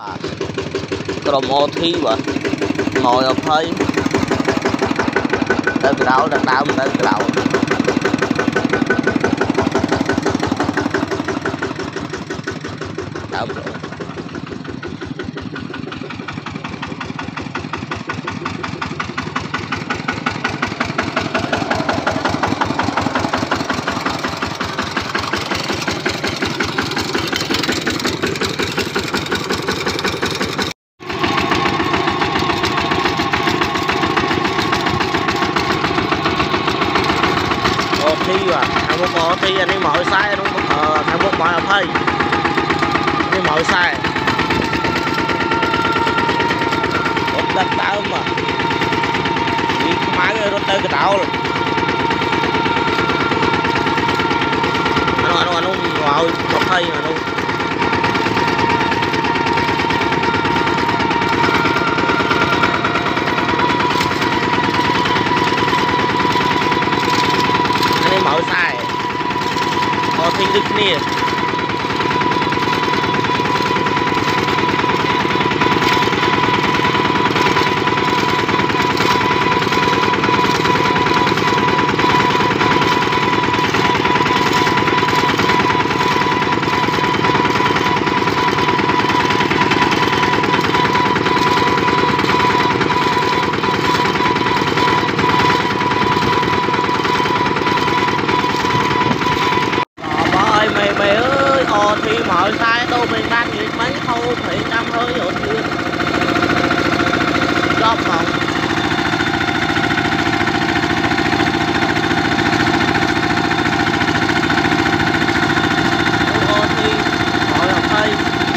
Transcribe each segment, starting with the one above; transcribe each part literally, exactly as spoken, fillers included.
ក្រុមអូធីបាទngồi ở phơi tới grau đã đau tới grau đau rồi thi à thằng một có thi anh ấy mọi sai đúng không ờ, thằng một mọi phơi anh ấy mọi sai một đất tao mà đi máy nó tới cái đảo rồi anh anh anh ngồi một phơi mà luôn màu sai có thi được nè mày ơi ồ thì mọi sai đâu mình đang nghĩ mấy thâu phải năm hơi rồi chưa cho phòng ồ thì mọi ở đây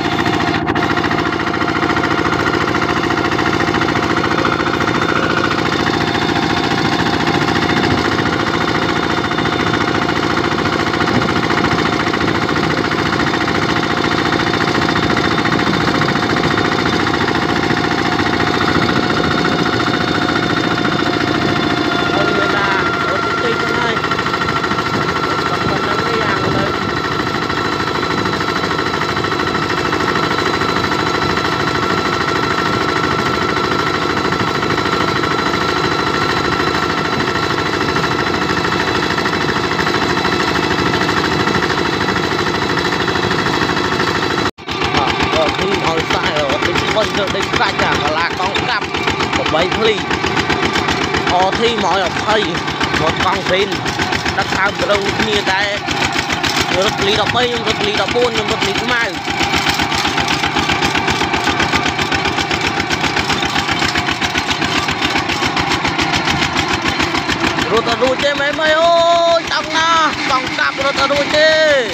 được đến cả nhà là con cặp của bảy phi họ thi mọi ở thầy một con pin đất thao đâu như đây rất lý đọc bay rất lý đọc buôn nhưng rất lý mai rồi ta đuôi chơi mấy mấy ôi tăng na con cặp rồi ta đuôi chơi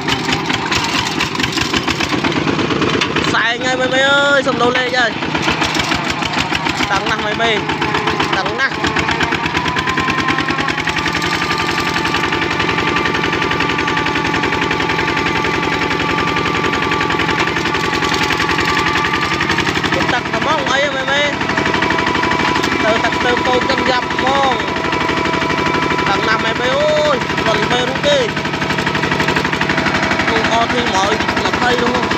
sai ngay mấy mấy ơi xong đâu lên chơi tặng nè mấy mấy tặng nè tặng thầm mong ấy mấy mấy từ tặng từ câu chân dập mong tặng nè mấy mấy ơi lần mấy đúng đi không có thi mọi là thay đúng không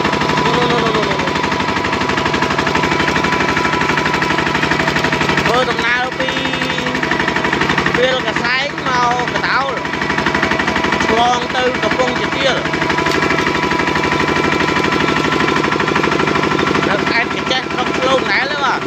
ơi tầm nào đi bia là cái sáng màu cái táo con từ cặp con chỉ kia được ăn thì chết không lâu nãy nữa mà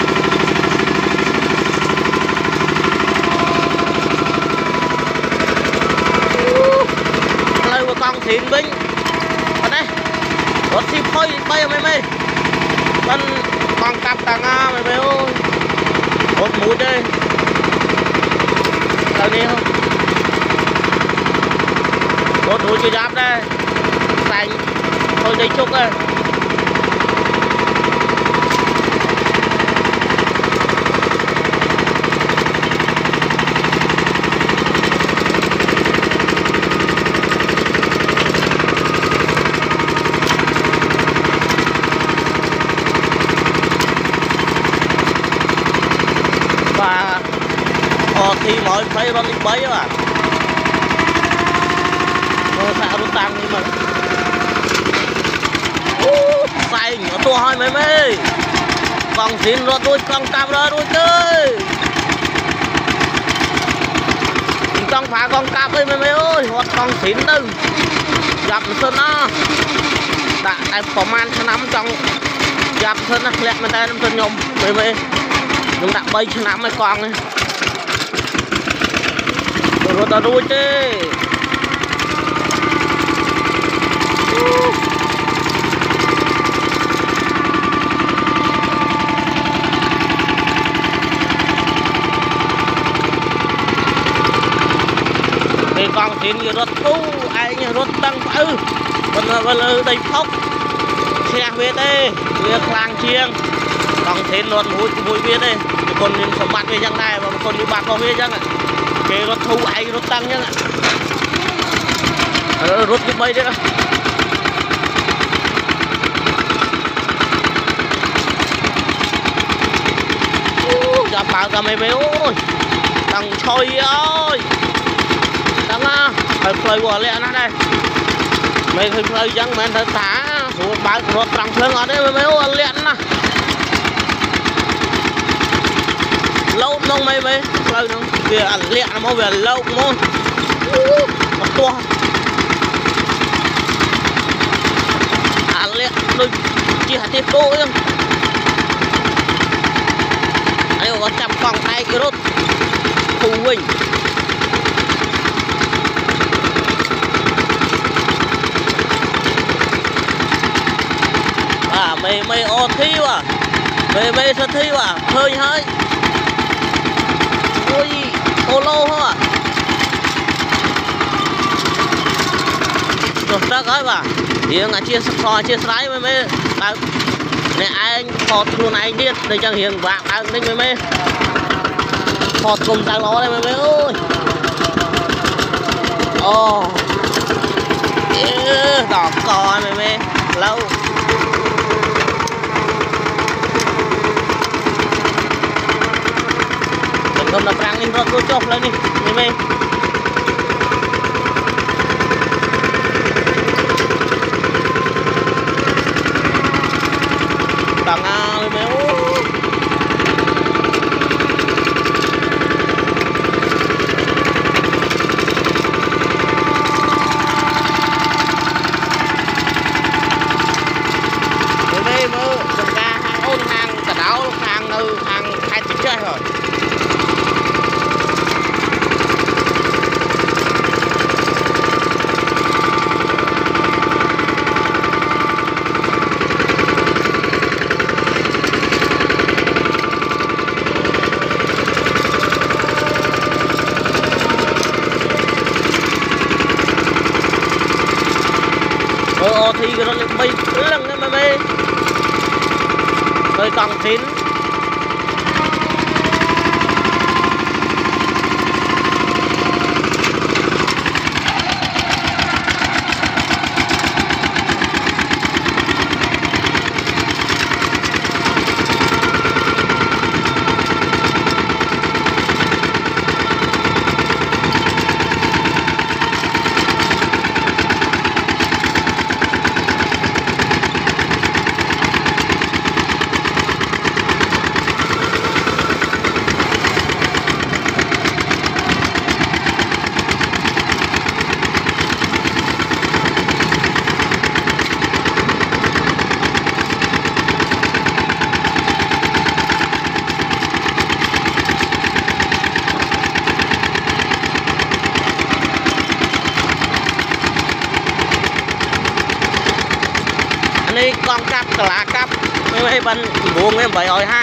lâu một con thịnh binh ở đây có chim phơi bay mày mày con con cặp tàng a mày mày ơi một mũi đây đâu đi không một mũi chưa giáp đây xanh thôi đây chúc đây và họ thi mọi thấy nó linh bấy à nó sao nó tăng nhưng mà sai tua hai mấy mấy con xin rồi tôi con cam rồi tôi chơi con phá con cam ơi mấy mấy ơi hoặc con xin đâu gặp sơn nó đã ai có man cho nắm trong gặp sơn nó lẹ mà tay sơn nhôm mấy mấy chúng đã bay cho nắm mấy con này rồi ta đuôi chứ cái con xin như rốt thu ai như rốt tăng phá ư còn là đầy phốc xe về đây việc làng chiêng con xin luôn vui vui biết đây con nhìn sống bắt về chẳng này và con đi bắt vào về chẳng ạ cái rốt thu ai rốt tăng chẳng ạ rốt cái bay đấy đó gặp bảo cả mấy mấy ôi thằng chơi ơi thằng á phải play qua lẹ nó đây mấy cái play chẳng mà thật thả xuống bán rốt trắng thương ở đây mấy mấy ôi lẹ nè lâu nông mấy mấy play nông về ăn lẹ nó về lâu môn nó to ăn lẹ đôi chỉ hạt tiếp đôi không ai có chăm con tay cái rốt phụ huynh à mày mày ô thi à mày mày sao thi à hơi hơi ôi ô lô hả rồi ta nói bà hiện là chia sò chia sái mày mày này anh phọt luôn anh biết đây chẳng hiện vàng anh đấy mày mày phọt cùng tay nó đây mày mày ơi ồ đỏ cò mày mày lâu mình không đập răng lên rồi tôi chọc lên đi mày mày tặng à mày mày ô thi cái đó bay lần đấy mà bay tôi còn chínนี่กองกับกลากับไม่ไม่บันบวงเนี่ยใบอ้อยห้า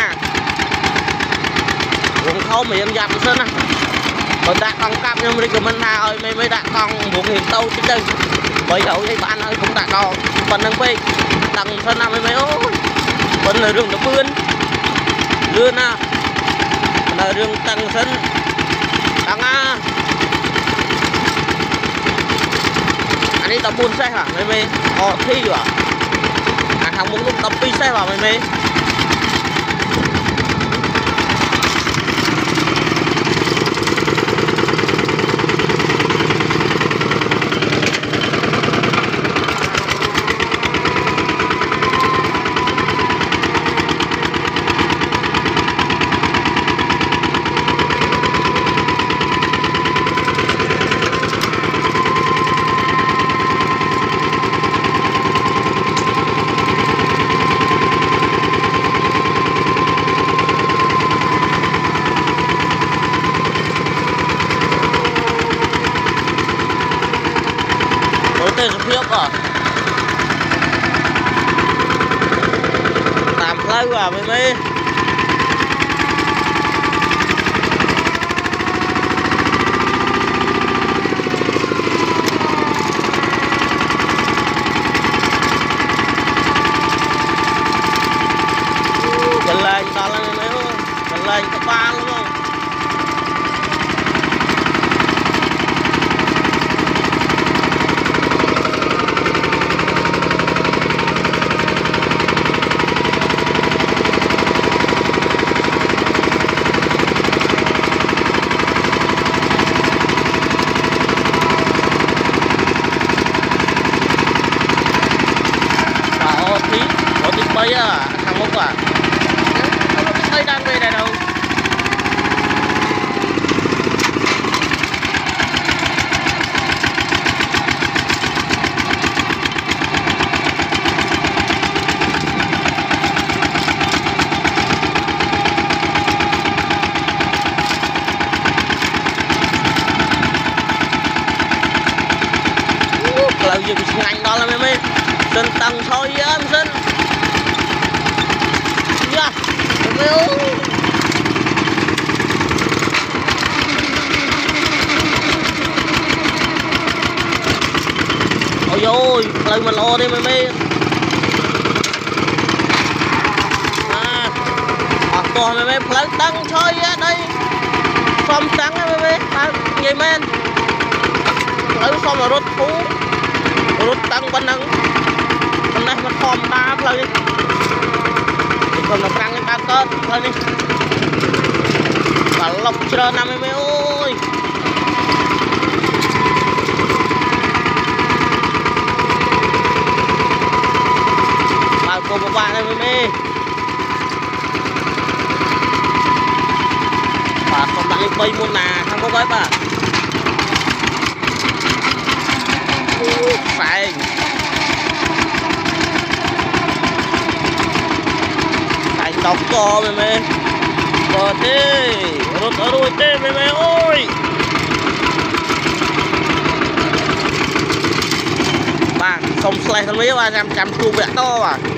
บวงเขาเหมือนยับซะนะคนđãกองกับnhưng mà mình hà ơi mấy mấy đã con bụng hiền tâu chứ đây bởi dẫu cái bạn ơi cũng đã con phần năng phê tầng thân nào mấy mấy ôi phần là rừng nó vươn vươn à là rừng tầng sân tầng à anh ấy tập buôn xe hả mấy mấy họ thi à à thằng muốn tập đi xe vào mấy mấy lâu à mấy mấy cần lên to lên mấy ơi cần lên có ba luôn không bây giờ thằng Mốc à không biết thấy đang về này đâu lâu giờ bị ngành đó là mấy mấy xin tầng thôi em xin dạ ôi ôi lời mình lo đi mấy mấy à to mấy mấy lấy tăng thôi á đây xong trắng mấy mấy vậy men lấy xong là rút thú rút tăng bên nâng bên này mình thòm đá lên còn nó căng cái ba cơn thôi đi và lọc chờ năm mươi ơi bao cô một bạn này mấy và không đặt lên bay muôn nà không có gói bà phải đọc to mày mày có thế rút ở đuôi tê mày mày ơi bà không slide thằng mấy ba trăm trăm thu vẹn to à